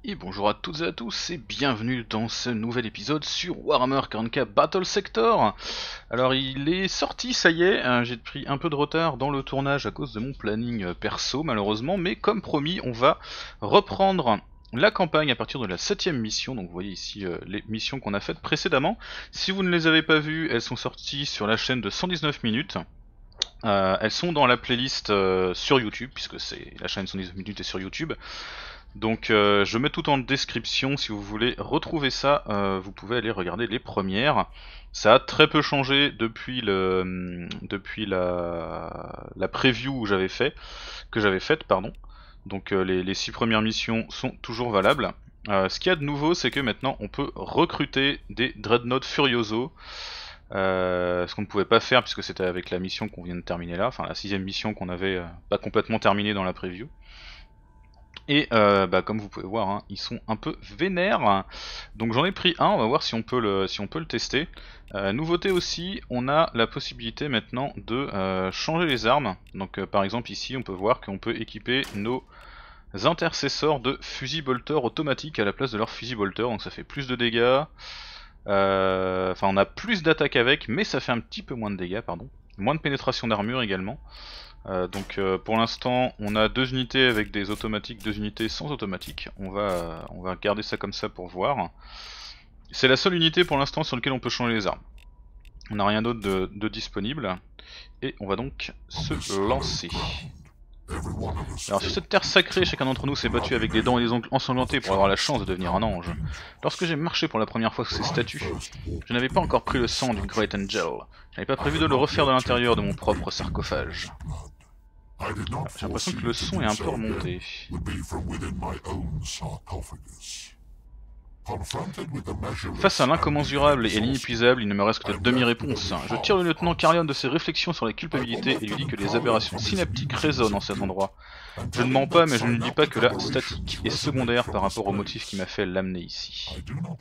Et bonjour à toutes et à tous et bienvenue dans ce nouvel épisode sur Warhammer 40K Battle Sector. Alors il est sorti, ça y est, j'ai pris un peu de retard dans le tournage à cause de mon planning perso malheureusement, mais comme promis on va reprendre la campagne à partir de la 7ème mission. Donc vous voyez ici les missions qu'on a faites précédemment. Si vous ne les avez pas vues, elles sont sorties sur la chaîne de 119 minutes. Elles sont dans la playlist sur YouTube, puisque c'est la chaîne 119 minutes est sur YouTube. Donc je mets tout en description, si vous voulez retrouver ça, vous pouvez aller regarder les premières. Ça a très peu changé depuis la preview que j'avais faite, pardon. Donc les 6 premières missions sont toujours valables. Ce qu'il y a de nouveau, c'est que maintenant on peut recruter des Dreadnought Furioso. Ce qu'on ne pouvait pas faire puisque c'était avec la mission qu'on vient de terminer là, enfin la 6ème mission qu'on avait pas complètement terminée dans la preview. Et comme vous pouvez voir, hein, ils sont un peu vénères. Donc j'en ai pris un, on va voir si on peut le tester. Nouveauté aussi, on a la possibilité maintenant de changer les armes. Donc par exemple ici, on peut voir qu'on peut équiper nos intercesseurs de fusil bolter automatique à la place de leur fusil bolter. Donc ça fait plus de dégâts. Enfin on a plus d'attaque avec, mais ça fait un petit peu moins de dégâts, pardon. Moins de pénétration d'armure également. Donc pour l'instant on a 2 unités avec des automatiques, 2 unités sans automatique. On va garder ça comme ça pour voir. C'est la seule unité pour l'instant sur laquelle on peut changer les armes. On n'a rien d'autre de disponible. Et on va donc se lancer. Alors sur cette terre sacrée, chacun d'entre nous s'est battu avec des dents et des ongles ensanglantés pour avoir la chance de devenir un ange. Lorsque j'ai marché pour la première fois sous ces statues, je n'avais pas encore pris le sang du Great Angel. Je n'avais pas prévu de le refaire de l'intérieur de mon propre sarcophage. J'ai l'impression que le son est un peu remonté. Face à l'incommensurable et l'inépuisable, il ne me reste que de demi-réponse. Je tire le lieutenant Carlion de ses réflexions sur la culpabilité et lui dis que les aberrations synaptiques résonnent en cet endroit. Je ne mens pas, mais je ne lui dis pas que la statique est secondaire par rapport au motif qui m'a fait l'amener ici.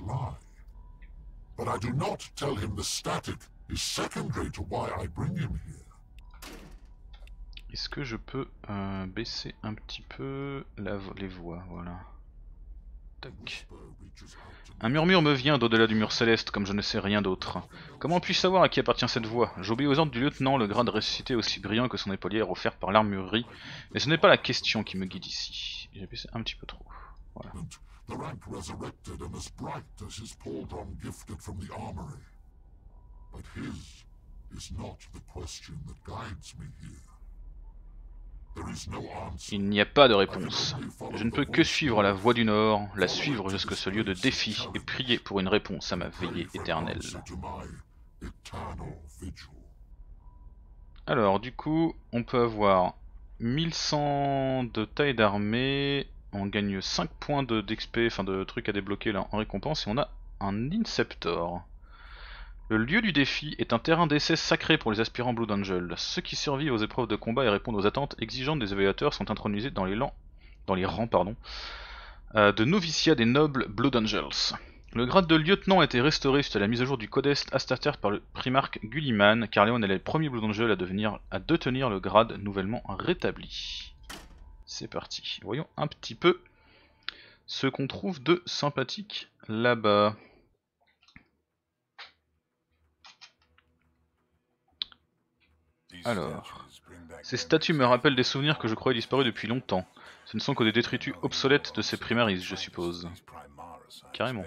Est-ce que je peux baisser un petit peu les voix, voilà. Tac. Un murmure me vient d'au-delà du mur céleste, comme je ne sais rien d'autre. Comment puis-je savoir à qui appartient cette voix? J'obéis aux ordres du lieutenant, le grade ressuscité aussi brillant que son épaulière offert par l'armurerie, mais ce n'est pas la question qui me guide ici. J'ai baissé un petit peu trop. Voilà. Il n'y a pas de réponse. Je ne peux que suivre la voie du Nord, la suivre jusque ce lieu de défi et prier pour une réponse à ma veillée éternelle. Alors du coup, on peut avoir 1100 de taille d'armée, on gagne 5 points d'XP, enfin de trucs à débloquer là en récompense, et on a un Inceptor. Le lieu du défi est un terrain d'essai sacré pour les aspirants Blood Angel. Ceux qui survivent aux épreuves de combat et répondent aux attentes exigeantes des évaluateurs sont intronisés dans les rangs de noviciat des nobles Blood Angels. Le grade de lieutenant a été restauré suite à la mise à jour du Codex Astarter par le primarque Gulliman, car Léon est le premier Blood Angel à détenir le grade nouvellement rétabli. C'est parti. Voyons un petit peu ce qu'on trouve de sympathique là-bas. Alors, ces statues me rappellent des souvenirs que je croyais disparus depuis longtemps. Ce ne sont que des détritus obsolètes de ces primaris, je suppose. Carrément.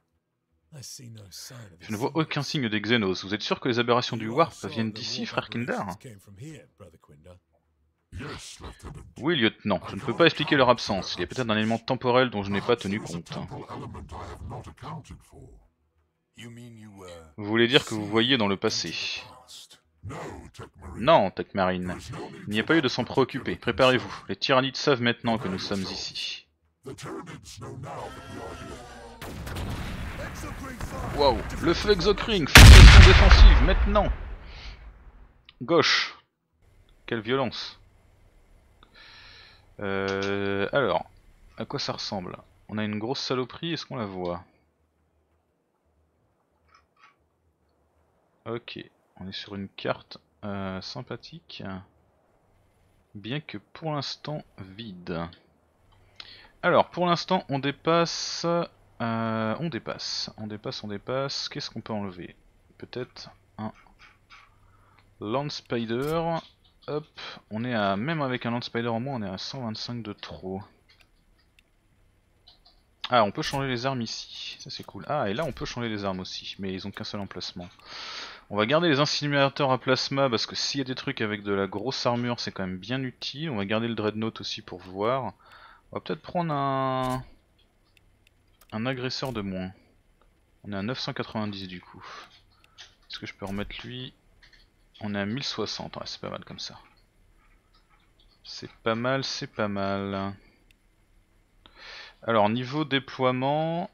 Je ne vois aucun signe des Xenos. Vous êtes sûr que les aberrations du Warp viennent d'ici, frère Kinder? Oui, lieutenant. Je ne peux pas expliquer leur absence. Il y a peut-être un élément temporel dont je n'ai pas tenu compte. Vous voulez dire que vous voyez dans le passé? Non, Tech Marine. Il n'y a pas eu de s'en préoccuper. Préparez-vous. Les tyrannides savent maintenant que nous sommes ici. Waouh, le feu Exocring, fixation défensive, maintenant. Gauche. Quelle violence. Alors, à quoi ça ressemble? On a une grosse saloperie, est-ce qu'on la voit? Ok, on est sur une carte sympathique, bien que pour l'instant vide. Alors pour l'instant on dépasse... on dépasse. Qu'est-ce qu'on peut enlever? Peut-être un Land Spider. Hop, on est à... Même avec un Land Spider en moins on est à 125 de trop. Ah, on peut changer les armes ici, ça c'est cool. Ah, et là on peut changer les armes aussi, mais ils ont qu'un seul emplacement. On va garder les incinérateurs à plasma parce que s'il y a des trucs avec de la grosse armure c'est quand même bien utile. On va garder le Dreadnought aussi pour voir. On va peut-être prendre un agresseur de moins. On est à 990 du coup. Est-ce que je peux remettre lui? On est à 1060, ouais, c'est pas mal comme ça. C'est pas mal, c'est pas mal. Alors niveau déploiement,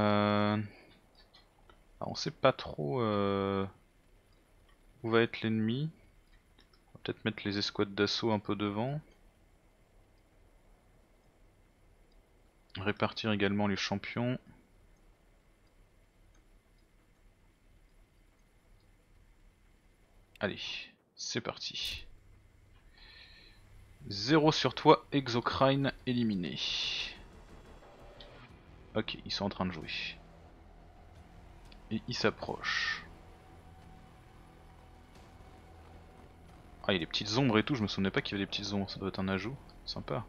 on sait pas trop où va être l'ennemi. On va peut-être mettre les escouades d'assaut un peu devant. Répartir également les champions. Allez, c'est parti. 0 sur toi, Exocrine éliminé. Ok, ils sont en train de jouer. Et ils s'approchent. Ah, il y a des petites ombres et tout, je me souvenais pas qu'il y avait des petites ombres, ça doit être un ajout. Sympa.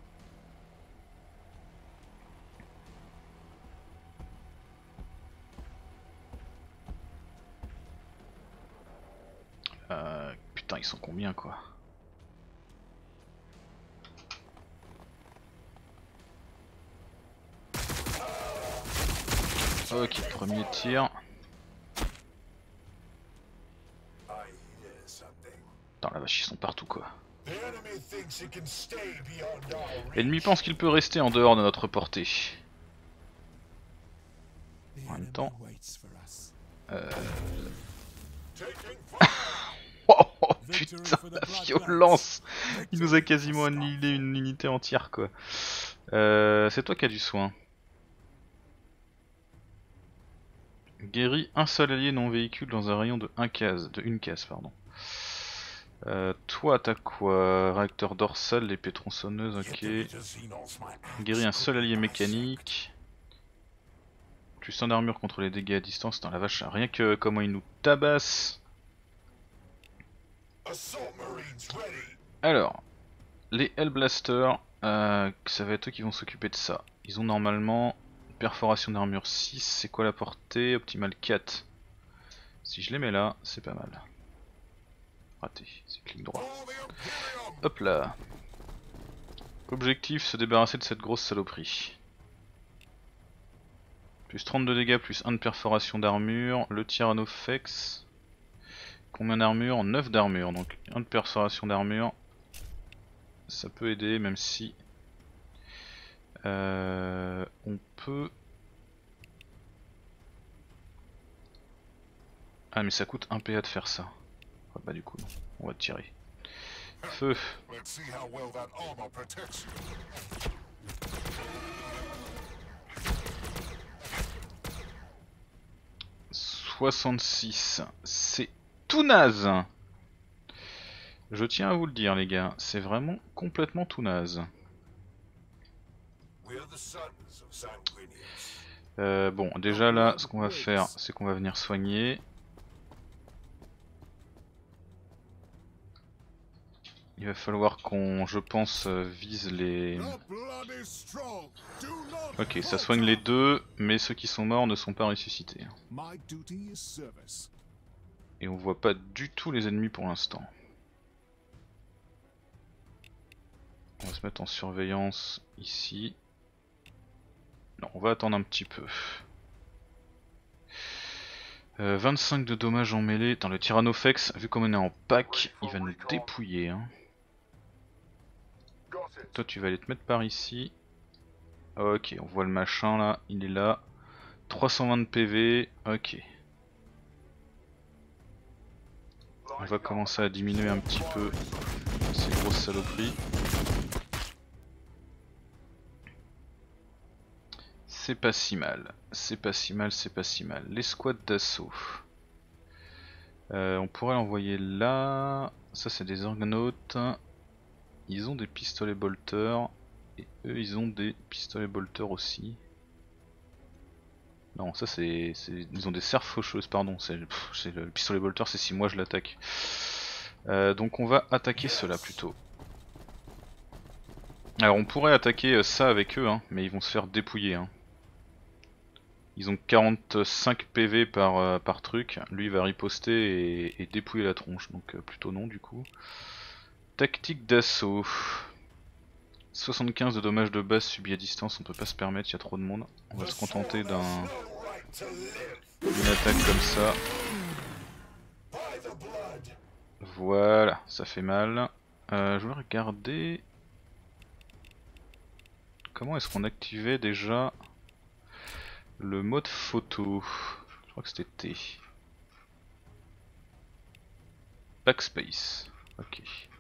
Putain, ils sont combien quoi? Ok, premier tir. Putain la vache, ils sont partout quoi. L'ennemi pense qu'il peut rester en dehors de notre portée. En même temps... Oh putain la violence! Il nous a quasiment annihilé une unité entière quoi. C'est toi qui as du soin. Guéris un seul allié non véhicule dans un rayon de 1 case, une case pardon. Toi t'as quoi? Réacteur dorsal, l'épée tronçonneuse, ok. Guéris un seul allié mécanique. Plus 100 d'armure contre les dégâts à distance, dans la vache, rien que comment il nous tabasse. Alors, les Hellblasters, ça va être eux qui vont s'occuper de ça. Ils ont normalement perforation d'armure 6, c'est quoi la portée? Optimale 4. Si je les mets là, c'est pas mal. Raté, c'est clic droit. Hop là. Objectif, se débarrasser de cette grosse saloperie. Plus 30 de dégâts, plus 1 de perforation d'armure. Le Tyrannofex. Combien d'armure? 9 d'armure, donc 1 de perforation d'armure. Ça peut aider, même si... on peut... Ah mais ça coûte 1 PA de faire ça. Ah, bah du coup, non. On va tirer. Feu. 66, c'est tout naze. Je tiens à vous le dire les gars, c'est vraiment complètement tout naze. Bon, déjà là, ce qu'on va faire, c'est qu'on va venir soigner. Il va falloir qu'on, je pense, vise les... Ok, ça soigne les deux, mais ceux qui sont morts ne sont pas ressuscités. Et on voit pas du tout les ennemis pour l'instant. On va se mettre en surveillance ici. Non, on va attendre un petit peu. 25 de dommages en mêlée. Dans le Tyrannofex, vu comme on est en pack, il va nous dépouiller. Hein. Toi tu vas aller te mettre par ici. Ok, on voit le machin là, il est là. 320 de PV, ok. On va commencer à diminuer un petit peu ces grosses saloperies. C'est pas si mal, c'est pas si mal, c'est pas si mal. L'escouade d'assaut. On pourrait l'envoyer là. Ça c'est des Argonautes. Ils ont des pistolets bolteurs. Et eux ils ont des pistolets bolters aussi. Non, ça c'est. Ils ont des cerfs faucheuses, pardon. Le pistolet bolter, c'est si moi je l'attaque. Donc on va attaquer cela plutôt. Alors on pourrait attaquer ça avec eux, hein, mais ils vont se faire dépouiller. Hein. Ils ont 45 PV par truc. Lui il va riposter et dépouiller la tronche, donc plutôt non du coup. Tactique d'assaut. 75 de dommages de base subis à distance, on peut pas se permettre, il y a trop de monde. On va se contenter d'une attaque comme ça. Voilà, ça fait mal. Je vais regarder... Comment est-ce qu'on activait déjà le mode photo? Je crois que c'était T. Backspace. Ok.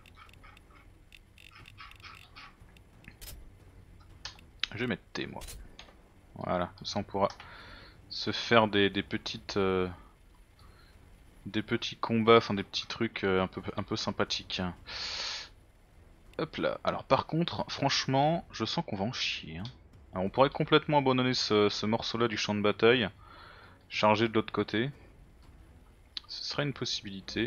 Je vais mettre T moi. Voilà, comme ça on pourra se faire des petites... des petits combats, enfin des petits trucs un peu sympathiques. Hop là, alors par contre, franchement, je sens qu'on va en chier. Hein. Alors, on pourrait complètement abandonner ce morceau là du champ de bataille, charger de l'autre côté. Ce serait une possibilité.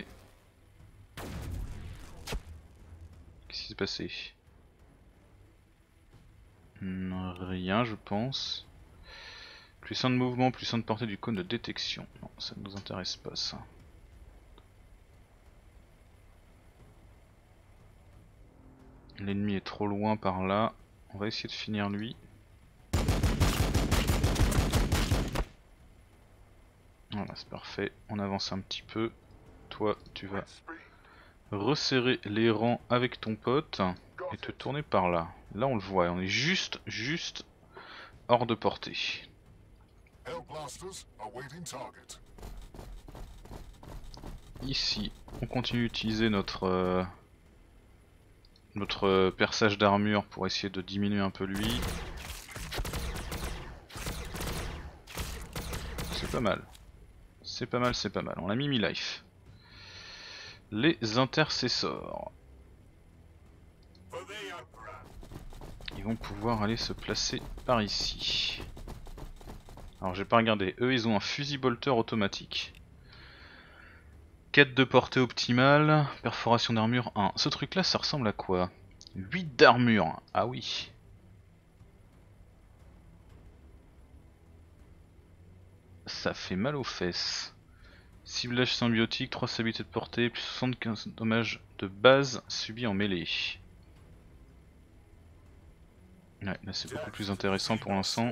Qu'est-ce qui s'est passé? Rien je pense. Plus 1 de mouvement, plus 1 de portée du cône de détection. Non, ça ne nous intéresse pas ça. L'ennemi est trop loin par là. On va essayer de finir lui. Voilà, c'est parfait. On avance un petit peu. Toi, tu vas resserrer les rangs avec ton pote et te tourner par là. Là, on le voit. On est juste hors de portée. Ici, on continue d'utiliser notre perçage d'armure pour essayer de diminuer un peu lui. C'est pas mal. C'est pas mal, c'est pas mal. On a mis mi-life. Les intercesseurs. Ils vont pouvoir aller se placer par ici. Alors j'ai pas regardé. Eux ils ont un fusil bolter automatique. 4 de portée optimale. Perforation d'armure 1. Ce truc là ça ressemble à quoi? 8 d'armure. Ah oui. Ça fait mal aux fesses. Ciblage symbiotique, 3 stabilités de portée, plus 75 dommages de base subis en mêlée. Ouais, là c'est beaucoup plus intéressant pour l'instant.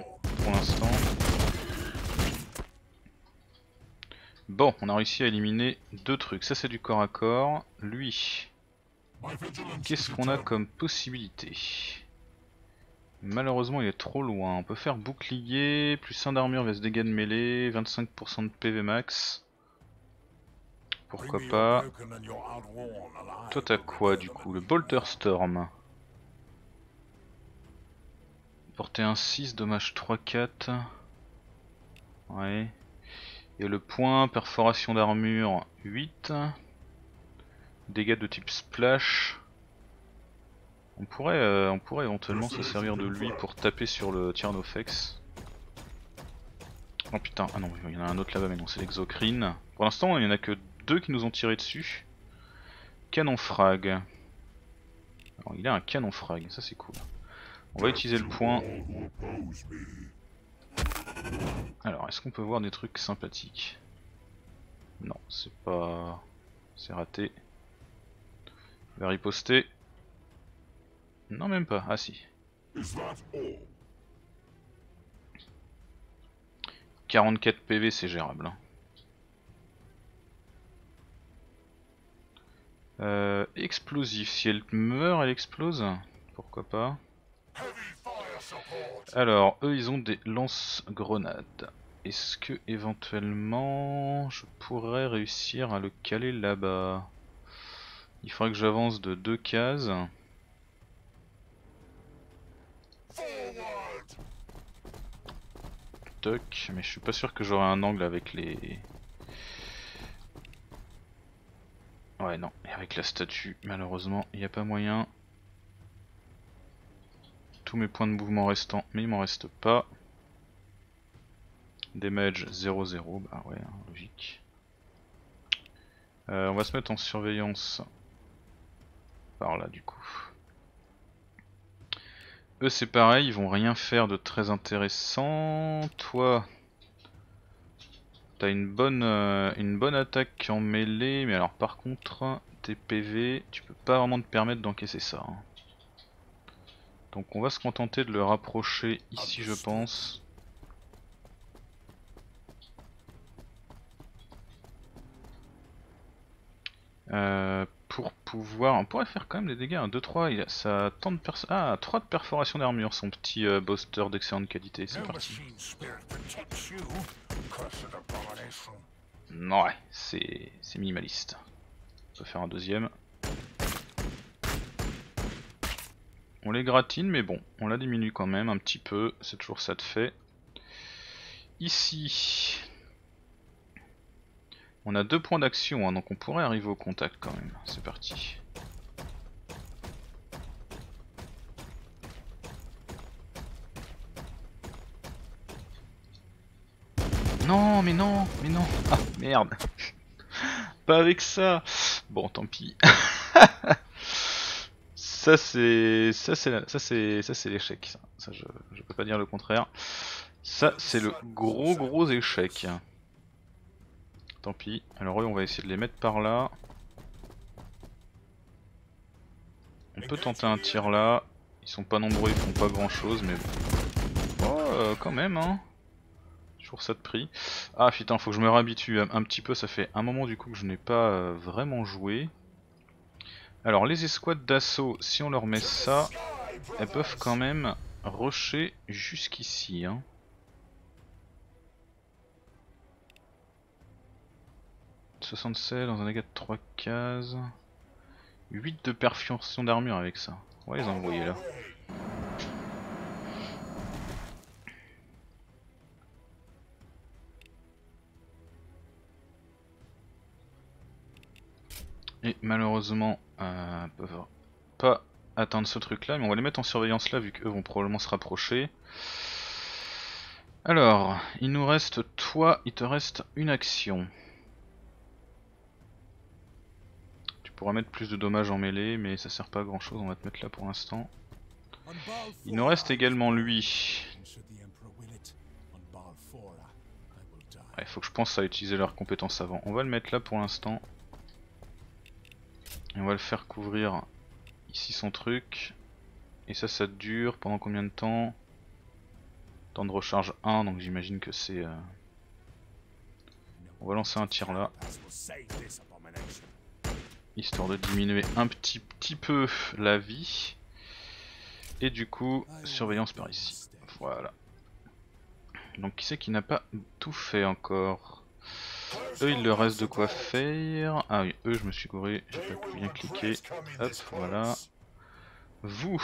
Bon, on a réussi à éliminer 2 trucs. Ça c'est du corps à corps. Lui, qu'est-ce qu'on a comme possibilité? Malheureusement il est trop loin. On peut faire bouclier, plus 1 d'armure vs dégâts de mêlée, 25% de PV max. Pourquoi pas. Toi t'as quoi du coup? Le Bolter Storm. Portée 1 6, dommage 3-4. Ouais. Et le point, perforation d'armure 8. Dégâts de type splash. On pourrait éventuellement se servir de lui pour taper sur le Tyrannofex. Oh putain, ah non, il y en a un autre là-bas, mais non, c'est l'exocrine. Pour l'instant, il n'y en a que 2 qui nous ont tiré dessus. Canon frag. Alors, il a un canon frag, ça c'est cool. On va utiliser le point. Alors, est-ce qu'on peut voir des trucs sympathiques? Non, c'est pas... c'est raté. Il va riposter. Non, même pas. Ah si. 44 PV, c'est gérable. Explosif. Si elle meurt, elle explose. Pourquoi pas. Alors, eux, ils ont des lance-grenades. Est-ce que éventuellement je pourrais réussir à le caler là-bas? Il faudrait que j'avance de 2 cases. Toc, mais je suis pas sûr que j'aurai un angle avec les... Ouais non, et avec la statue, malheureusement, il n'y a pas moyen. tous mes points de mouvement restants, mais il m'en reste pas. Damage 0-0, bah ouais, hein, logique. On va se mettre en surveillance par là du coup. Eux c'est pareil, ils vont rien faire de très intéressant. Toi, t'as une bonne attaque en mêlée, mais alors par contre, tes PV, tu peux pas vraiment te permettre d'encaisser ça. Hein. Donc on va se contenter de le rapprocher ici je pense. Pour pouvoir... On pourrait faire quand même des dégâts, 2-3, ça a tant de 3 de perforation d'armure, son petit booster d'excellente qualité, c'est parti. Ouais, c'est minimaliste. On peut faire un deuxième. On les gratine mais bon, on la diminue quand même un petit peu, c'est toujours ça de fait. Ici... On a 2 points d'action, hein, donc on pourrait arriver au contact quand même. C'est parti. Non, mais non, mais non. Ah, merde. Pas avec ça. Bon, tant pis. Ça c'est l'échec. Ça je peux pas dire le contraire. Ça c'est le gros échec. Tant pis. Alors eux on va essayer de les mettre par là. On peut tenter un tir là. Ils sont pas nombreux, ils font pas grand chose, mais bon. Oh, quand même hein. Toujours ça de prix. Ah putain, faut que je me réhabitue un petit peu, ça fait un moment du coup que je n'ai pas vraiment joué. Alors les escouades d'assaut, si on leur met ça, elles peuvent quand même rusher jusqu'ici. Hein. « 67 dans un dégât de 3 cases. 8 de perfusion d'armure avec ça. On va les envoyer là. Et malheureusement, peuvent pas atteindre ce truc là, mais on va les mettre en surveillance là vu qu'eux vont probablement se rapprocher. Alors, il nous reste toi, il te reste une action. Tu pourras mettre plus de dommages en mêlée, mais ça sert pas à grand chose, on va te mettre là pour l'instant. Il nous reste également lui. Il faut que je pense à utiliser leurs compétences avant. On va le mettre là pour l'instant. Et on va le faire couvrir ici son truc. Et ça dure pendant combien de temps? Temps de recharge 1, donc j'imagine que c'est... On va lancer un tir là. Histoire de diminuer un petit peu la vie. Et du coup, surveillance par ici. Voilà. Donc qui c'est qui n'a pas tout fait encore? Eux il leur reste de quoi faire. Ah oui, eux je me suis gouré, j'ai pas bien cliqué. Hop, voilà. Vous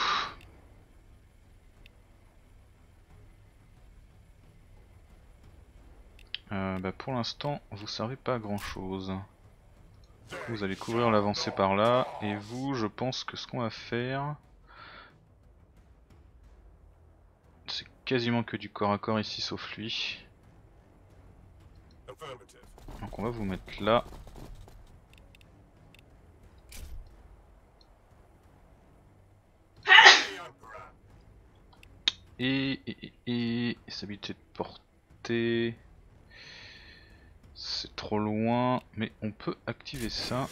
bah pour l'instant vous servez pas à grand chose. Vous allez couvrir l'avancée par là. Et vous, je pense que ce qu'on va faire, c'est quasiment que du corps à corps ici sauf lui. Donc on va vous mettre là. Et s'habituer de portée. C'est trop loin, mais on peut activer ça.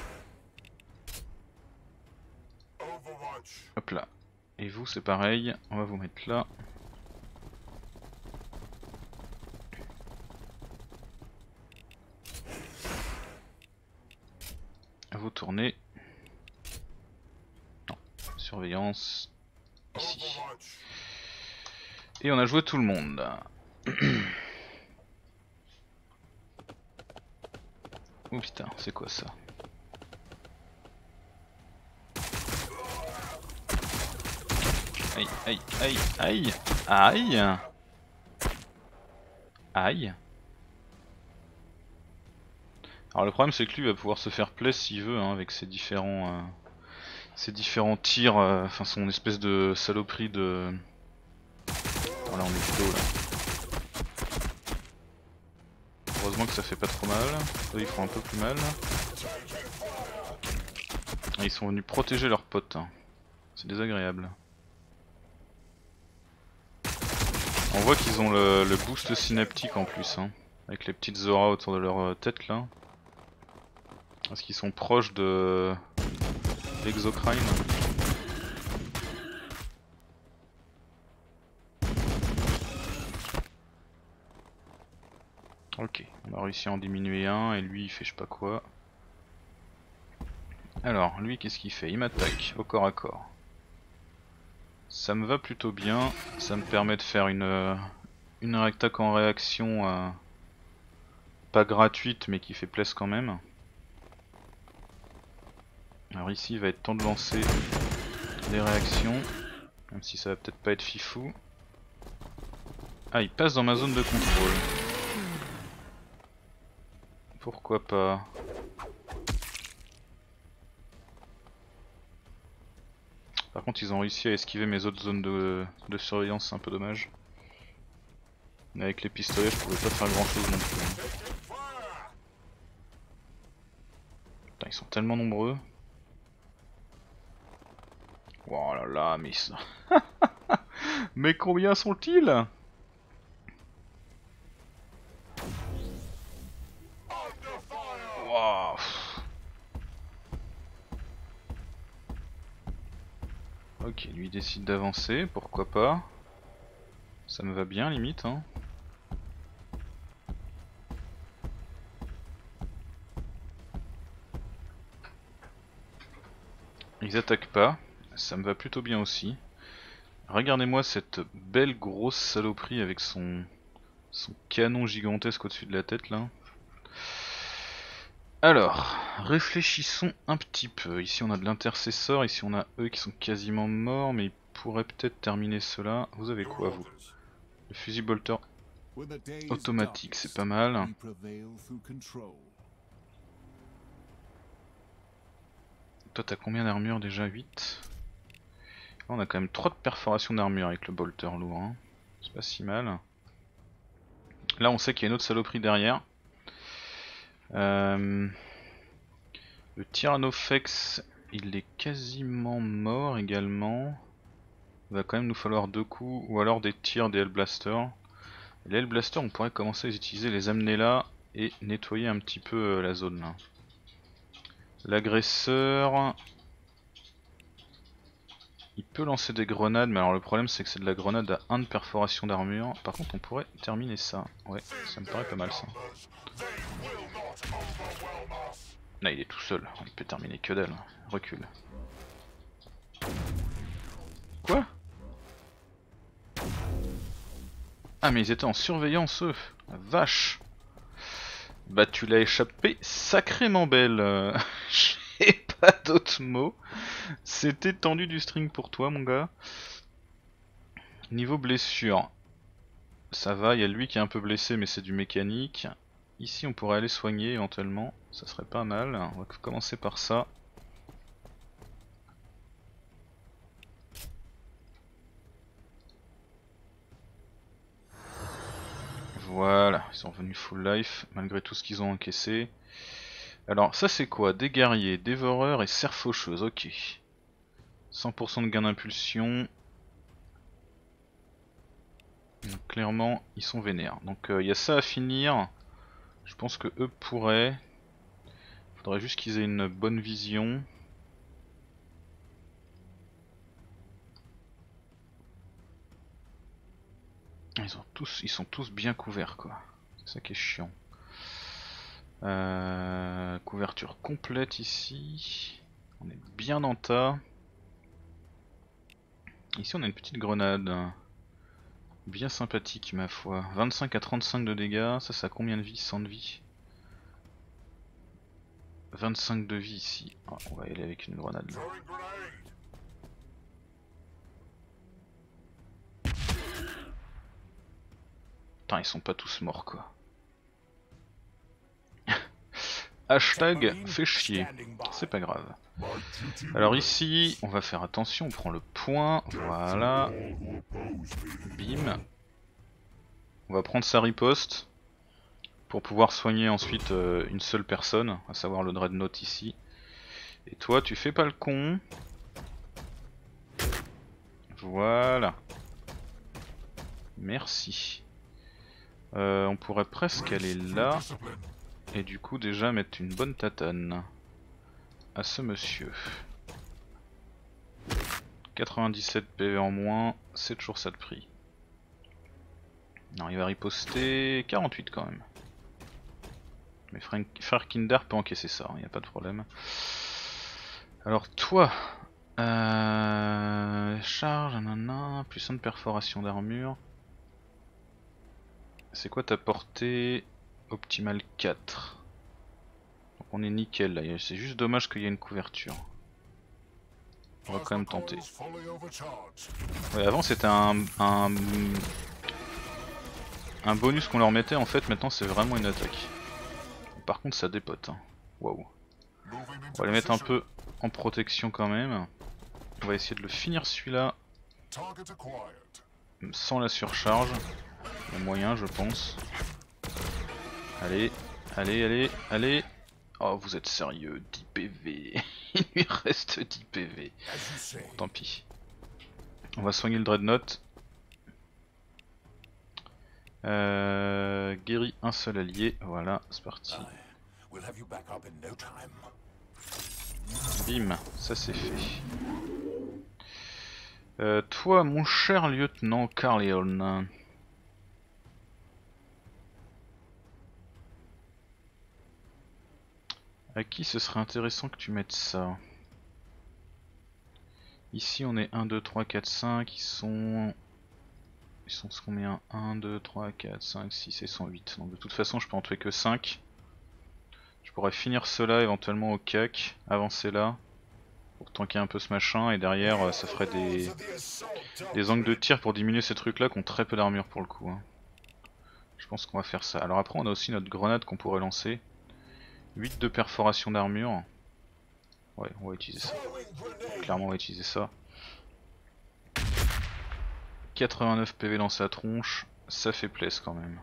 Hop là. Et vous c'est pareil, on va vous mettre là. Vous tournez. Non, surveillance. Ici. Et on a joué tout le monde. Oh putain, c'est quoi ça? Aïe, aïe, aïe, aïe, aïe, aïe. Alors le problème c'est que lui va pouvoir se faire play s'il veut hein, avec ses différents Ces différents tirs, enfin son espèce de saloperie de... Voilà, on est plutôt là. Heureusement que ça fait pas trop mal. Eux ils font un peu plus mal. Et ils sont venus protéger leurs potes. C'est désagréable. On voit qu'ils ont le boost synaptique en plus, hein, avec les petites auras autour de leur tête là. Parce qu'ils sont proches de l'exocrine. Ok, on a réussi à en diminuer un et lui il fait je sais pas quoi. Alors, lui qu'est-ce qu'il fait? Il m'attaque au corps à corps. Ça me va plutôt bien, ça me permet de faire une attaque en réaction pas gratuite mais qui fait plaisir quand même. Alors ici il va être temps de lancer des réactions, même si ça va peut-être pas être fifou. Ah, il passe dans ma zone de contrôle. Pourquoi pas? Par contre ils ont réussi à esquiver mes autres zones de surveillance, c'est un peu dommage. Mais avec les pistolets je pouvais pas faire grand chose non plus. Putain, ils sont tellement nombreux. Oh là là, mais ça... Mais combien sont-ils? Wow. Ok, lui il décide d'avancer, pourquoi pas. Ça me va bien limite hein. Ils attaquent pas, ça me va plutôt bien aussi. Regardez-moi cette belle grosse saloperie avec son canon gigantesque au-dessus de la tête là. Alors, réfléchissons un petit peu. Ici on a de l'intercesseur, ici on a eux qui sont quasiment morts, mais ils pourraient peut-être terminer cela. Vous avez quoi vous? Le fusil bolter automatique, c'est pas mal. Toi t'as combien d'armure déjà? 8. On a quand même 3 de perforation d'armure avec le bolter lourd, hein. C'est pas si mal. Là on sait qu'il y a une autre saloperie derrière. Le Tyrannofex, il est quasiment mort également. Il va quand même nous falloir 2 coups ou alors des tirs des Hellblasters. Les Hellblasters, on pourrait commencer à les utiliser, les amener là et nettoyer un petit peu la zone là. L'agresseur, il peut lancer des grenades, mais alors le problème c'est que c'est de la grenade à 1 de perforation d'armure. Par contre on pourrait terminer ça. Ouais, ça me paraît pas mal ça. Là il est tout seul, il peut terminer que dalle. Recule. Quoi? Ah mais ils étaient en surveillance eux. La vache. Bah tu l'as échappé sacrément belle. J'ai pas d'autres mots. C'était tendu du string pour toi mon gars. Niveau blessure, ça va, il y a lui qui est un peu blessé mais c'est du mécanique. Ici on pourrait aller soigner éventuellement, ça serait pas mal. On va commencer par ça. Voilà, ils sont revenus full life malgré tout ce qu'ils ont encaissé. Alors ça c'est quoi? Des guerriers, dévoreurs et serre faucheuse, ok. 100% de gain d'impulsion. Donc, clairement ils sont vénères. Donc il y a ça à finir. Je pense que eux pourraient. Faudrait juste qu'ils aient une bonne vision. Ils sont tous bien couverts quoi. C'est ça qui est chiant. Couverture complète ici. On est bien en tas. Ici on a une petite grenade. Bien sympathique ma foi. 25 à 35 de dégâts. Ça a combien de vie? 100 de vie. 25 de vie ici. Oh, on va y aller avec une grenade là. Putain ils sont pas tous morts quoi. Hashtag fait chier. C'est pas grave. Alors ici, on va faire attention, on prend le point, voilà. Bim. On va prendre sa riposte pour pouvoir soigner ensuite une seule personne, à savoir le Dreadnought ici. Et toi, tu fais pas le con. Voilà. Merci. On pourrait presque aller là. Et du coup déjà mettre une bonne tatane à ce monsieur. 97 PV en moins, c'est toujours ça de prix. Non, il va riposter 48 quand même. Mais frère Kinder peut encaisser ça, il n'y a pas de problème. Alors toi, charge, nanana, plus 1 de perforation d'armure. C'est quoi ta portée optimale 4? Donc on est nickel là, c'est juste dommage qu'il y ait une couverture. On va quand même tenter. Ouais, avant c'était un bonus qu'on leur mettait, en fait maintenant c'est vraiment une attaque. Par contre ça dépote. Hein. Waouh. On va les mettre un peu en protection quand même. On va essayer de le finir celui-là. Sans la surcharge. Il y a moyen je pense. Allez, allez, allez, allez. Oh vous êtes sérieux, 10 PV. Il lui reste 10 PV. Bon, tant pis. On va soigner le Dreadnought. Guérit un seul allié, voilà, c'est parti. Bim, ça c'est fait. Toi, mon cher lieutenant Carleon. À qui ce serait intéressant que tu mettes ça? Ici on est 1, 2, 3, 4, 5, ils sont combien? 1, 2, 3, 4, 5, 6 et 108. Donc de toute façon je peux en tuer que 5. Je pourrais finir cela éventuellement au cac, avancer là, pour tanker un peu ce machin, et derrière ça ferait des angles de tir pour diminuer ces trucs là qui ont très peu d'armure pour le coup. Hein. Je pense qu'on va faire ça. Alors après on a aussi notre grenade qu'on pourrait lancer. 8 de perforation d'armure. Ouais, on va utiliser ça. Clairement on va utiliser ça. 89 PV dans sa tronche, ça fait plaisir quand même.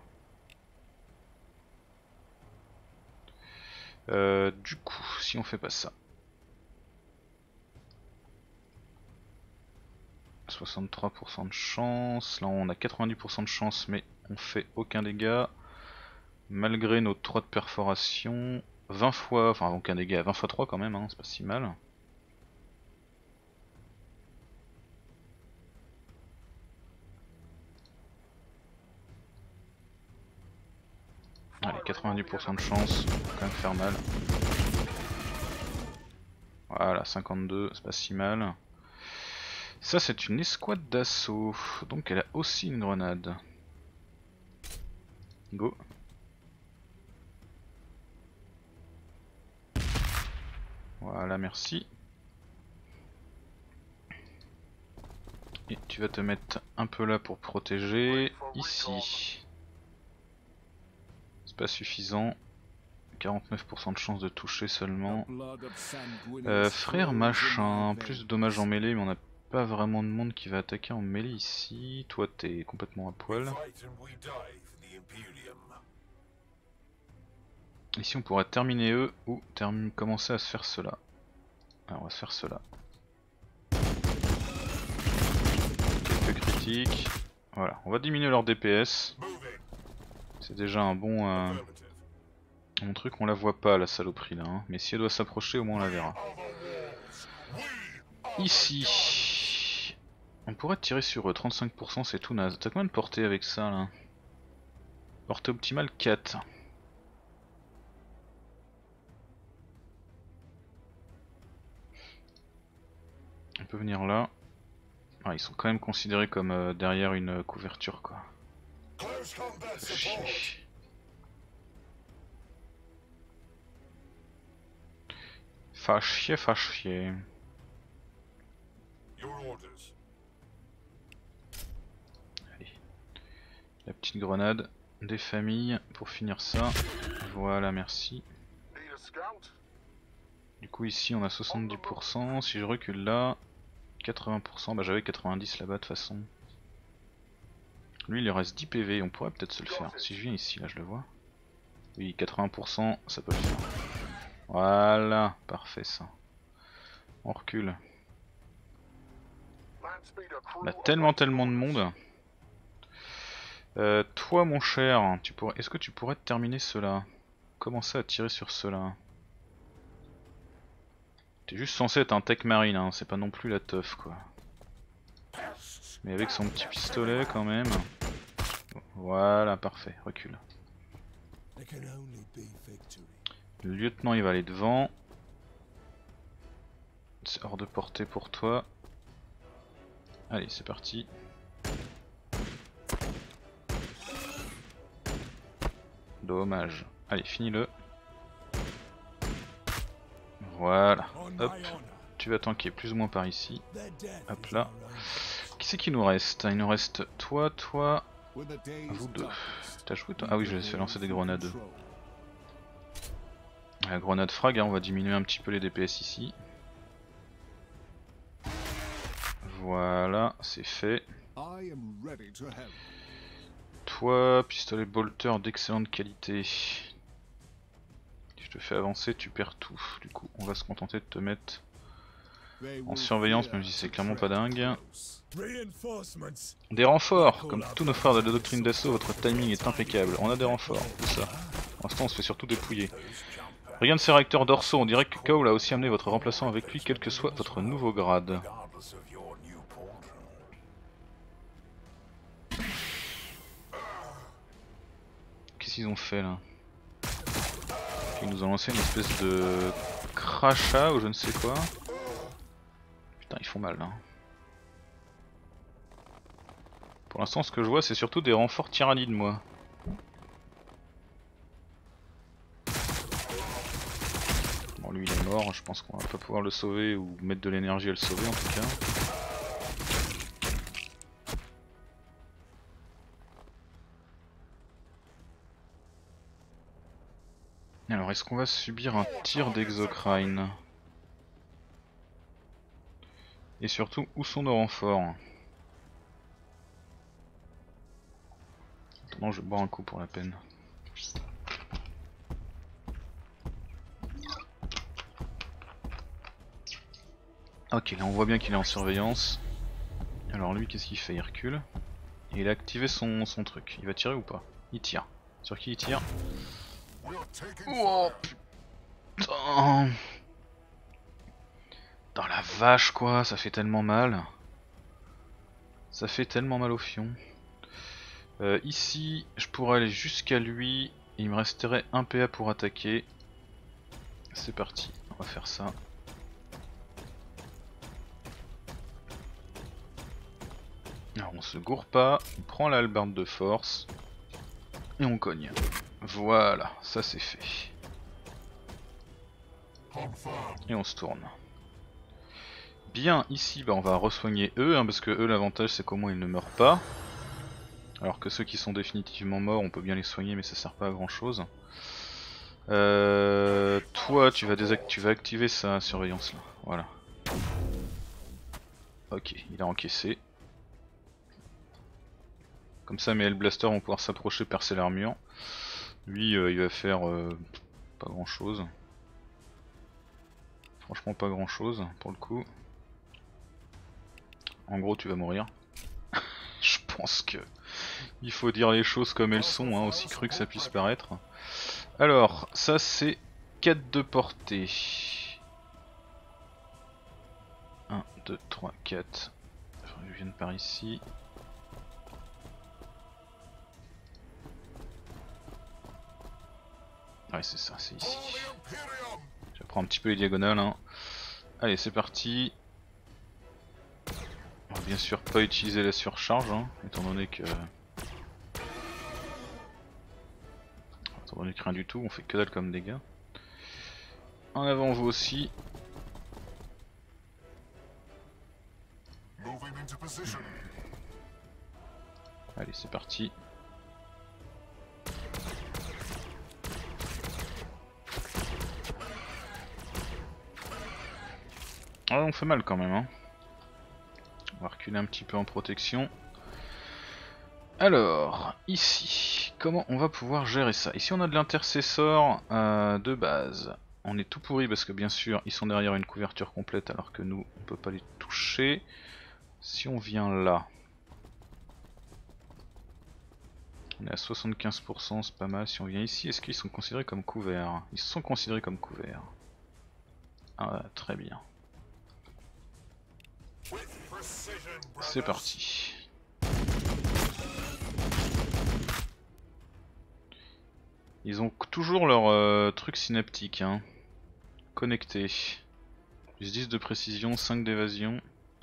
Du coup, si on fait pas ça. 63% de chance, là on a 90% de chance mais on fait aucun dégât. Malgré nos 3 de perforation, 20 fois, enfin aucun dégât, 20 fois 3 quand même, hein, c'est pas si mal. Allez, 90% de chance, ça va quand même faire mal. Voilà, 52, c'est pas si mal. Ça c'est une escouade d'assaut, donc elle a aussi une grenade. Go. Voilà, merci. Et tu vas te mettre un peu là pour protéger. Ici. C'est pas suffisant. 49% de chance de toucher seulement. Frère machin, plus de dommages en mêlée, mais on n'a pas vraiment de monde qui va attaquer en mêlée ici. Toi t'es complètement à poil. Ici on pourrait terminer eux ou commencer à se faire cela. Alors on va se faire cela. Quelques critiques. Voilà, on va diminuer leur DPS. C'est déjà un bon truc, on la voit pas la saloperie là, hein. Mais si elle doit s'approcher au moins on la verra. Ici, on pourrait tirer sur eux, 35% c'est tout naze. T'as combien de portée avec ça là? Portée optimale 4. On peut venir là. Ah, ils sont quand même considérés comme derrière une couverture quoi. Chier. Fâche chier. Allez. La petite grenade des familles pour finir ça. Voilà, merci. Du coup ici on a 70%, si je recule là, 80%, bah j'avais 90 là-bas de toute façon. Lui il lui reste 10 PV, on pourrait peut-être se le faire. Si je viens ici, là je le vois. Oui, 80%, ça peut le faire. Voilà, parfait ça. On recule. On a tellement de monde. Toi mon cher, est-ce que tu pourrais terminer cela? Commencer à tirer sur cela. T'es juste censé être un tech marine, hein, c'est pas non plus la teuf quoi. Mais avec son petit pistolet quand même. Voilà, parfait, recule. Le lieutenant il va aller devant. C'est hors de portée pour toi. Allez, c'est parti. Dommage. Allez, finis-le. Voilà. Hop. Tu vas tanker plus ou moins par ici. Hop là. Qui c'est qui nous reste? Il nous reste toi, vous deux. T'as joué toi? Ah oui, je vais lancer des grenades. La grenade frag, hein, on va diminuer un petit peu les DPS ici. Voilà, c'est fait. Toi, pistolet bolter d'excellente qualité. Je te fais avancer, tu perds tout. Du coup, on va se contenter de te mettre en surveillance, même si c'est clairement pas dingue. Des renforts! Comme tous nos frères de la doctrine d'assaut, votre timing est impeccable. On a des renforts, tout ça. Pour l'instant, on se fait surtout dépouiller. Regarde ces réacteurs dorsaux, on dirait que Cole a aussi amené votre remplaçant avec lui, quel que soit votre nouveau grade. Qu'est-ce qu'ils ont fait là? Ils nous ont lancé une espèce de crachat ou je ne sais quoi. Putain, ils font mal là. Pour l'instant, ce que je vois, c'est surtout des renforts tyrannides, moi. Bon, lui il est mort, je pense qu'on va pas pouvoir le sauver ou mettre de l'énergie à le sauver en tout cas. Alors, est-ce qu'on va subir un tir d'Exocrine? Et surtout, où sont nos renforts? Attends, je vais boire un coup pour la peine. Ok, là on voit bien qu'il est en surveillance. Alors lui, qu'est-ce qu'il fait? Il recule. Et il a activé son truc. Il va tirer ou pas? Il tire. Sur qui il tire? Oh putain! Dans la vache quoi, ça fait tellement mal. Ça fait tellement mal au fion. Ici, je pourrais aller jusqu'à lui. Il me resterait un PA pour attaquer. C'est parti, on va faire ça. Alors on se gourre pas, on prend la hallebarde de force. Et on cogne. Voilà, ça c'est fait. Et on se tourne. Bien, ici bah on va re-soigner eux, hein, parce que eux l'avantage c'est qu'au moins ils ne meurent pas. Alors que ceux qui sont définitivement morts on peut bien les soigner mais ça sert pas à grand chose. Toi tu vas activer sa surveillance là, voilà. Ok, il a encaissé. Comme ça mes Hellblasters vont pouvoir s'approcher, percer l'armure. Lui il va faire pas grand chose. Franchement pas grand chose pour le coup. En gros tu vas mourir. Je pense que il faut dire les choses comme elles sont, hein, aussi cru que ça puisse paraître. Alors ça c'est 4 de portée. 1, 2, 3, 4. Je viens par ici. Ouais c'est ça, c'est ici. J'apprends un petit peu les diagonales hein. Allez c'est parti. On va bien sûr pas utiliser la surcharge hein, étant donné que rien du tout, on fait que dalle comme dégâts. En avant vous aussi. Allez c'est parti. Ah, on fait mal quand même, hein. On va reculer un petit peu en protection. Alors, ici, comment on va pouvoir gérer ça? Ici on a de l'intercesseur de base. On est tout pourri parce que bien sûr ils sont derrière une couverture complète alors que nous on peut pas les toucher. Si on vient là, on est à 75%, c'est pas mal. Si on vient ici, est-ce qu'ils sont considérés comme couverts? Ils sont considérés comme couverts. Ah, très bien. C'est parti. Ils ont toujours leur truc synaptique, hein. Connecté. Plus 10 de précision, 5 d'évasion.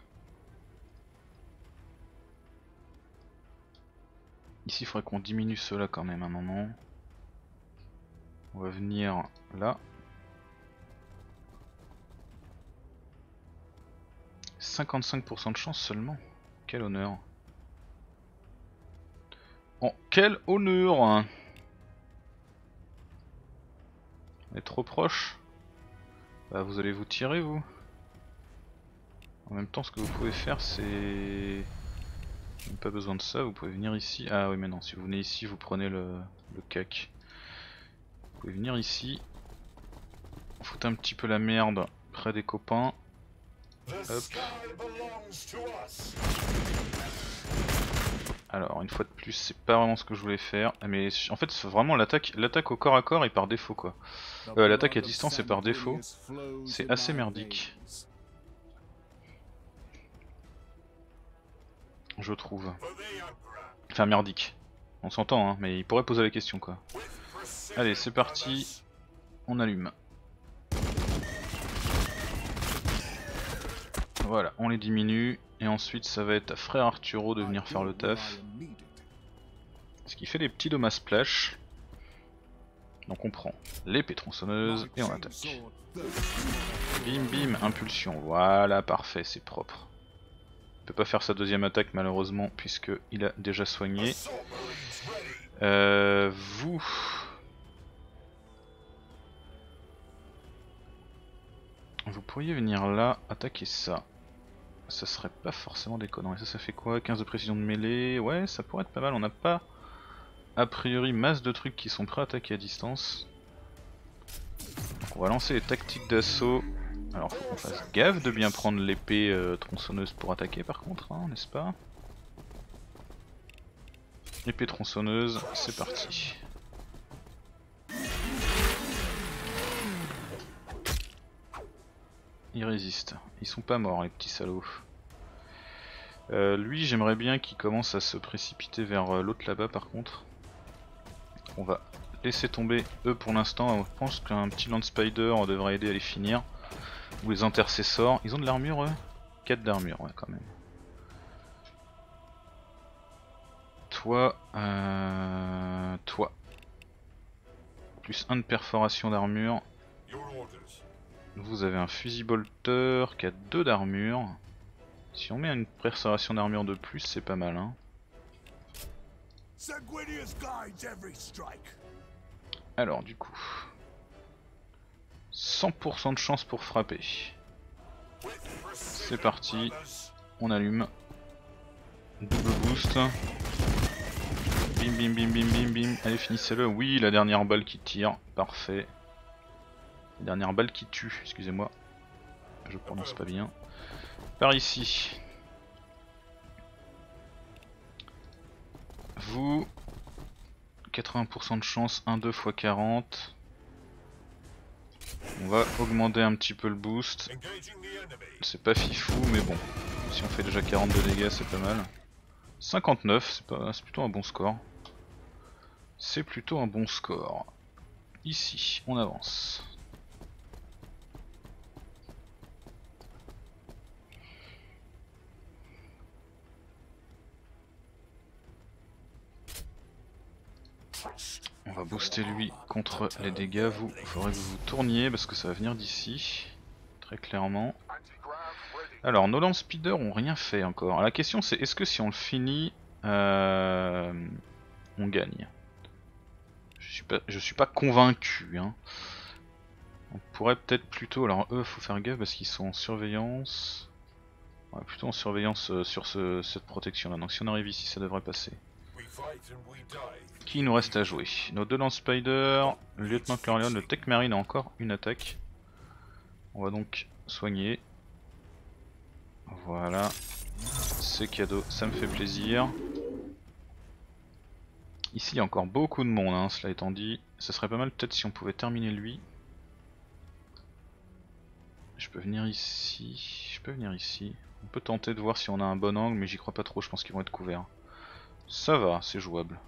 Ici il faudrait qu'on diminue cela quand même un moment. On va venir là. 55% de chance seulement. Quel honneur. Oh, quel honneur! On est trop proche. Bah vous allez vous tirer vous. En même temps ce que vous pouvez faire c'est... Pas besoin de ça, vous pouvez venir ici. Ah oui mais non, si vous venez ici vous prenez le cac. Vous pouvez venir ici. Foutre un petit peu la merde près des copains. Hop. Alors une fois de plus c'est pas vraiment ce que je voulais faire. Mais en fait c'est vraiment l'attaque au corps à corps est par défaut quoi. L'attaque à distance est par défaut. C'est assez merdique. Je trouve. Enfin merdique. On s'entend hein, mais il pourrait poser la question quoi. Allez c'est parti. On allume. Voilà, on les diminue. Et ensuite ça va être à frère Arturo de venir faire le taf. Ce qui fait des petits dommages splash. Donc on prend l'épée tronçonneuse et on attaque. Bim bim, impulsion. Voilà, parfait, c'est propre. Il peut pas faire sa deuxième attaque malheureusement puisque il a déjà soigné. Vous... Vous pourriez venir là, attaquer ça. Ça serait pas forcément déconnant. Et ça fait quoi? 15 de précision de mêlée? Ouais, ça pourrait être pas mal. On n'a pas a priori masse de trucs qui sont prêts à attaquer à distance. Donc on va lancer les tactiques d'assaut. Alors faut qu'on fasse gaffe de bien prendre l'épée tronçonneuse pour attaquer par contre, hein, n'est-ce pas? Épée tronçonneuse, c'est parti. Ils résistent, ils sont pas morts les petits salauds. Lui j'aimerais bien qu'il commence à se précipiter vers l'autre là-bas par contre. On va laisser tomber eux pour l'instant, je pense qu'un petit Land Spider devrait aider à les finir. Ou les intercesseurs, ils ont de l'armure eux? 4 d'armure, ouais quand même. Toi, toi. Plus 1 de perforation d'armure. Vous avez un fusil bolter qui a 2 d'armure. Si on met une perforation d'armure de plus, c'est pas mal hein. Alors du coup, 100% de chance pour frapper. C'est parti, on allume. Double boost. Bim bim bim bim bim bim. Allez finissez-le. Oui, la dernière balle qui tire, parfait. La dernière balle qui tue, excusez-moi. Je prononce pas bien. Par ici. Vous, 80% de chance, 1-2 x 40. On va augmenter un petit peu le boost. C'est pas fifou, mais bon. Si on fait déjà 42 dégâts, c'est pas mal. 59, c'est plutôt un bon score. C'est plutôt un bon score. Ici, on avance. On va booster lui contre les dégâts. Vous, il faudrait que vous vous tourniez parce que ça va venir d'ici. Très clairement. Alors, nos lance speeders ont rien fait encore. Alors, la question c'est est-ce que si on le finit, on gagne? Je suis pas convaincu. Hein. On pourrait peut-être plutôt, alors eux faut faire gaffe parce qu'ils sont en surveillance. Ouais, plutôt en surveillance sur cette protection là, donc si on arrive ici ça devrait passer. Qui nous reste à jouer? Nos deux lance-spider, le lieutenant Corleone, le Tech Marine a encore une attaque. On va donc soigner. Voilà, c'est cadeau, ça me fait plaisir. Ici il y a encore beaucoup de monde, hein, cela étant dit. Ce serait pas mal peut-être si on pouvait terminer lui. Je peux venir ici, je peux venir ici. On peut tenter de voir si on a un bon angle, mais j'y crois pas trop, je pense qu'ils vont être couverts. Ça va, c'est jouable.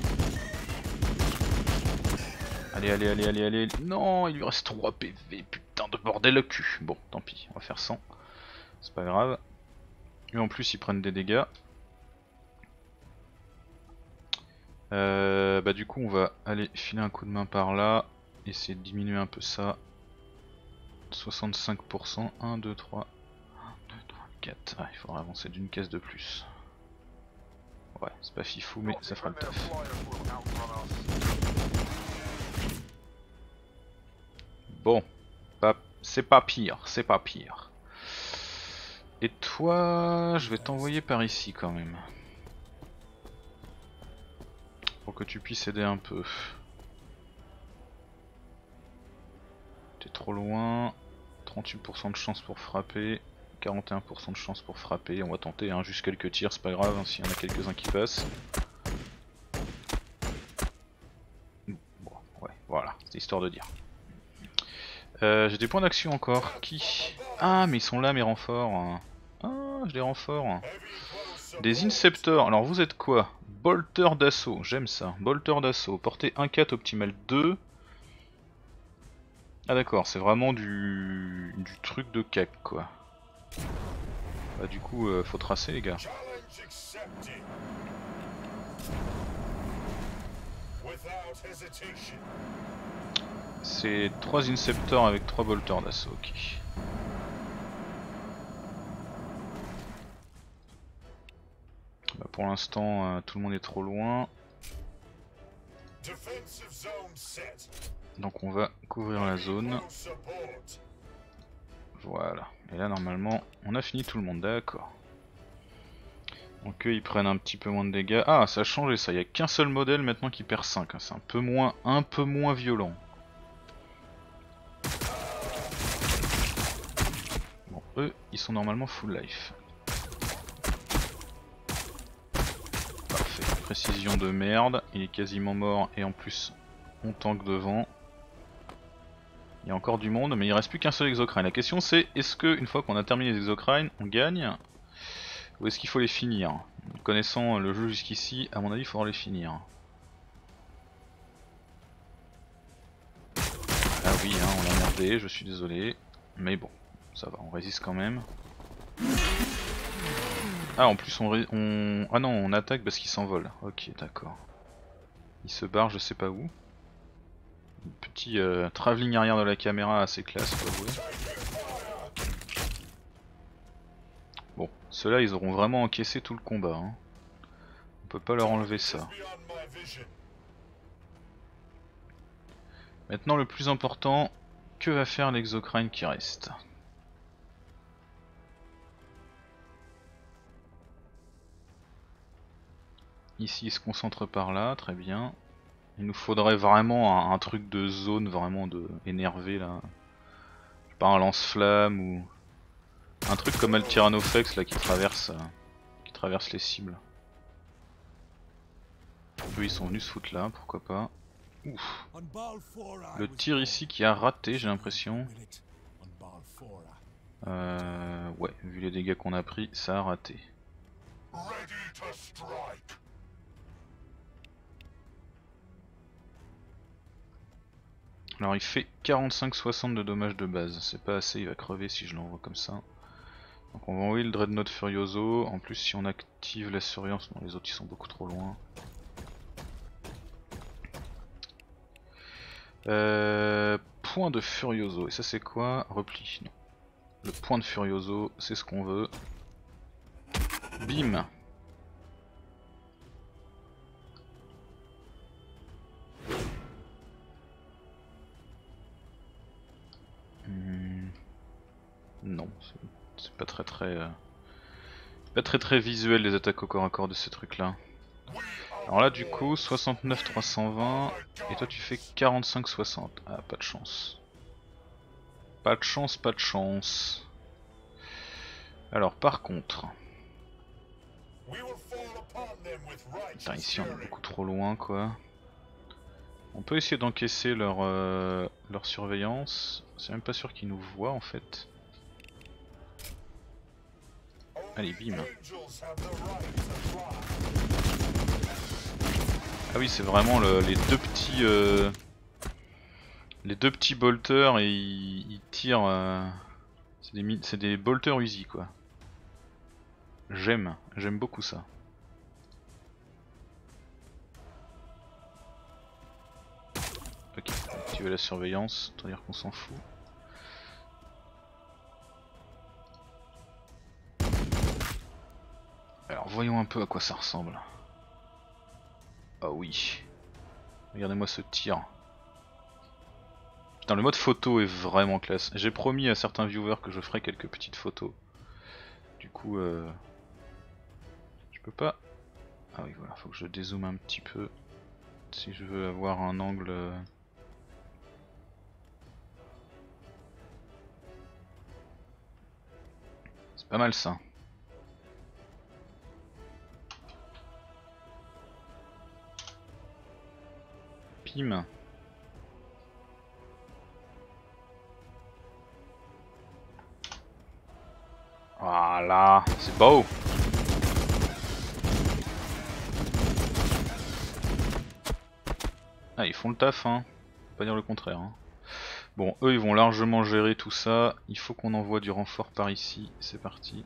Allez, allez, allez, allez, allez. Non, il lui reste 3 PV, putain de bordel le cul. Bon, tant pis, on va faire 100. C'est pas grave. Et en plus, ils prennent des dégâts. Bah du coup, on va aller filer un coup de main par là. Essayer de diminuer un peu ça. 65%, 1, 2, 3. 1, 2, 3, 4. Ah, il faudra avancer d'une case de plus. Ouais, c'est pas fifou, mais ça fera le taf. Bon, c'est pas pire, c'est pas pire. Et toi, je vais t'envoyer par ici quand même. Pour que tu puisses aider un peu. T'es trop loin. 38% de chance pour frapper. 41% de chance pour frapper. On va tenter hein, juste quelques tirs, c'est pas grave hein, s'il y en a quelques-uns qui passent. Bon, ouais, voilà, c'est histoire de dire. J'ai des points d'action encore. Qui? Ah, mais ils sont là mes renforts. Ah, j'ai des renforts. Des Inceptors. Alors vous êtes quoi? Bolter d'assaut, j'aime ça. Bolter d'assaut. Portée 1-4, optimal 2. Ah d'accord, c'est vraiment du truc de cac quoi. Bah du coup, faut tracer les gars. C'est 3 Inceptors avec 3 Bolters d'assaut, ok. Bah pour l'instant, tout le monde est trop loin. Donc on va couvrir la zone. Voilà. Et là normalement, on a fini tout le monde, d'accord. Donc eux ils prennent un petit peu moins de dégâts. Ah ça a changé ça, il n'y a qu'un seul modèle maintenant qui perd 5, c'est un peu moins violent. Bon eux ils sont normalement full life. Parfait, précision de merde, il est quasiment mort et en plus on tank devant. Il y a encore du monde mais il reste plus qu'un seul exocrine. La question c'est est-ce que une fois qu'on a terminé les exocrines on gagne ou est-ce qu'il faut les finir? Connaissant le jeu jusqu'ici, à mon avis il faudra les finir. Ah oui, hein, on a merdé, je suis désolé. Mais bon, ça va, on résiste quand même. Ah en plus Ah non, on attaque parce qu'il s'envole. Ok, d'accord. Il se barre je sais pas où. Petit travelling arrière de la caméra assez classe, faut avouer. Bon, ceux-là ils auront vraiment encaissé tout le combat. Hein. On peut pas leur enlever ça. Maintenant le plus important, que va faire l'exocrine qui reste? Ici il se concentre par là, très bien. Il nous faudrait vraiment un truc de zone, vraiment de énervé là. Je sais pas, un lance-flamme ou un truc comme le Tyrannoflex là qui traverse les cibles. Eux ils sont venus se foutre là, pourquoi pas. Ouf. Le tir ici qui a raté j'ai l'impression. Ouais, vu les dégâts qu'on a pris, ça a raté. Alors il fait 45-60 de dommages de base, c'est pas assez, il va crever si je l'envoie comme ça. Donc on va envoyer le Dreadnought Furioso, en plus si on active la surveillance, non les autres ils sont beaucoup trop loin. Point de Furioso, et ça c'est quoi? Repli, non. Le point de Furioso, c'est ce qu'on veut. Bim. Non, c'est pas très visuel les attaques au corps à corps de ces trucs là. Alors là du coup 69 320 et toi tu fais 45 60. Ah pas de chance. Pas de chance, pas de chance. Alors par contre... Putain, ici on est beaucoup trop loin quoi. On peut essayer d'encaisser leur surveillance. C'est même pas sûr qu'ils nous voient en fait. Allez bim. Ah oui c'est vraiment les deux petits bolters et ils tirent... c'est des bolters Uzi quoi. J'aime beaucoup ça. Ok, activer la surveillance, autant dire qu'on s'en fout. Alors voyons un peu à quoi ça ressemble. Ah oui. Regardez-moi ce tir. Putain le mode photo est vraiment classe. J'ai promis à certains viewers que je ferai quelques petites photos. Du coup je peux pas... Ah oui voilà, faut que je dézoome un petit peu. Si je veux avoir un angle... C'est pas mal ça. Pim. Voilà, c'est beau. Ah ils font le taf hein, faut pas dire le contraire hein. Bon eux ils vont largement gérer tout ça, il faut qu'on envoie du renfort par ici, c'est parti.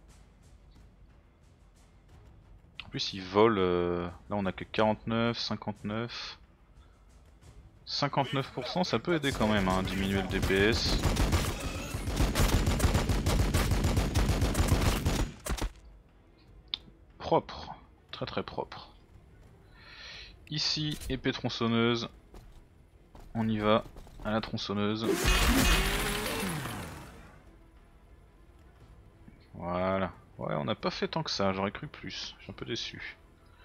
En plus ils volent, là on a que 49, 59... 59% ça peut aider quand même hein, diminuer le DPS. Propre, très très propre. Ici, épée tronçonneuse. On y va, à la tronçonneuse. Voilà. Ouais, on n'a pas fait tant que ça, j'aurais cru plus. Je suis un peu déçu.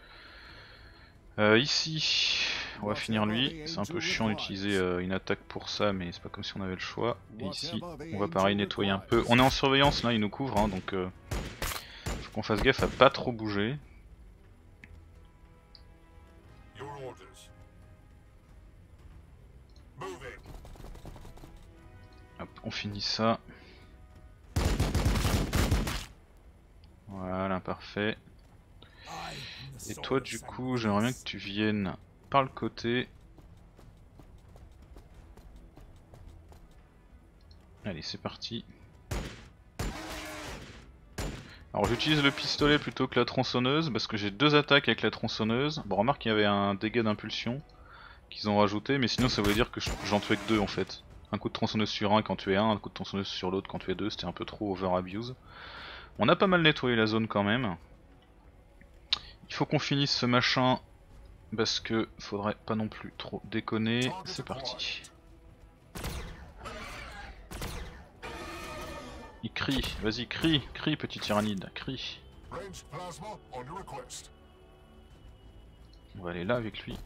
Ici, on va finir lui. C'est un peu chiant d'utiliser une attaque pour ça, mais c'est pas comme si on avait le choix. Et ici, on va pareil nettoyer un peu. On est en surveillance là, il nous couvre, hein, donc faut qu'on fasse gaffe à pas trop bouger. Hop, on finit ça. Voilà, parfait. Et toi du coup, j'aimerais bien que tu viennes par le côté. Allez, c'est parti. Alors j'utilise le pistolet plutôt que la tronçonneuse parce que j'ai deux attaques avec la tronçonneuse. Bon, remarque qu'il y avait un dégât d'impulsion qu'ils ont rajouté, mais sinon ça voulait dire que j'en tuais que deux en fait. Un coup de tronçonneuse sur un quand tu es un coup de tronçonneuse sur l'autre quand tu es deux, c'était un peu trop over abuse. On a pas mal nettoyé la zone quand même. Il faut qu'on finisse ce machin parce que faudrait pas non plus trop déconner. C'est parti. Il crie, vas-y crie, crie petit tyrannide, crie. On va aller là avec lui.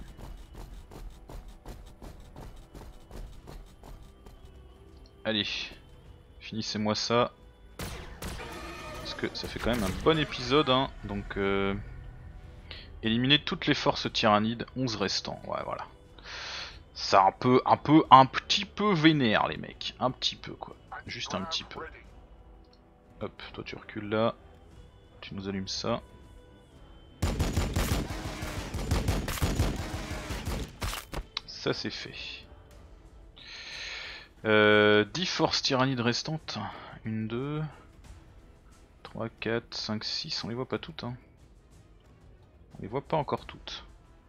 Allez, finissez-moi ça. Parce que ça fait quand même un bon épisode, hein. Donc éliminer toutes les forces tyrannides, 11 restants, ouais voilà. C'est un petit peu vénère les mecs, un petit peu quoi, juste un petit peu. Hop, toi tu recules là, tu nous allumes ça. Ça c'est fait. 10 forces tyrannides restantes, 1, 2, 3, 4, 5, 6, on les voit pas toutes hein. On les voit pas encore toutes.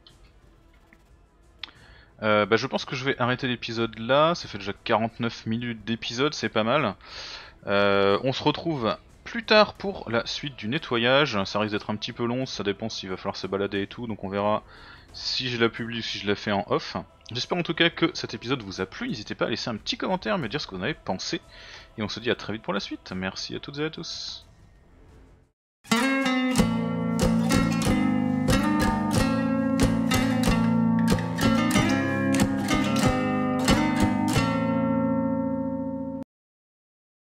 Je pense que je vais arrêter l'épisode là, ça fait déjà 49 minutes d'épisode, c'est pas mal. On se retrouve plus tard pour la suite du nettoyage, ça risque d'être un petit peu long, ça dépend s'il va falloir se balader et tout, donc on verra si je la publie ou si je la fais en off. J'espère en tout cas que cet épisode vous a plu, n'hésitez pas à laisser un petit commentaire, me dire ce que vous en avez pensé, et on se dit à très vite pour la suite. Merci à toutes et à tous.